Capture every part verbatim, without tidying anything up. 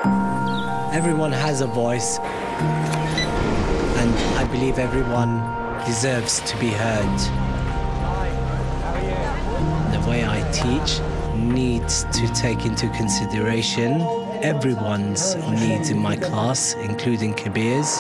Everyone has a voice, and I believe everyone deserves to be heard. The way I teach needs to take into consideration everyone's needs in my class, including Kabir's.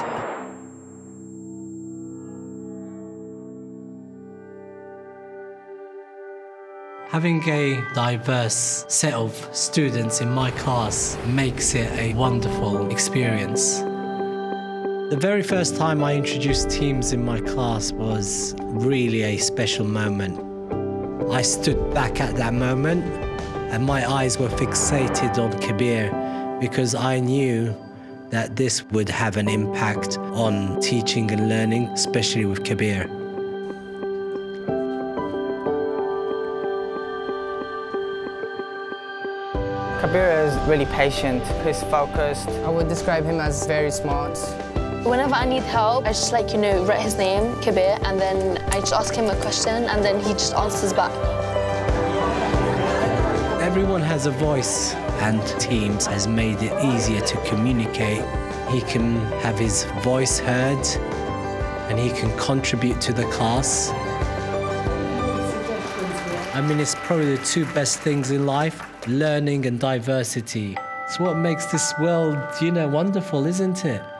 Having a diverse set of students in my class makes it a wonderful experience. The very first time I introduced teams in my class was really a special moment. I stood back at that moment and my eyes were fixated on Kabir because I knew that this would have an impact on teaching and learning, especially with Kabir. Kabir is really patient, he's focused. I would describe him as very smart. Whenever I need help, I just like, you know, write his name, Kabir, and then I just ask him a question and then he just answers back. Everyone has a voice and Teams has made it easier to communicate. He can have his voice heard and he can contribute to the class. I mean, it's probably the two best things in life, learning and diversity. It's what makes this world, you know, wonderful, isn't it?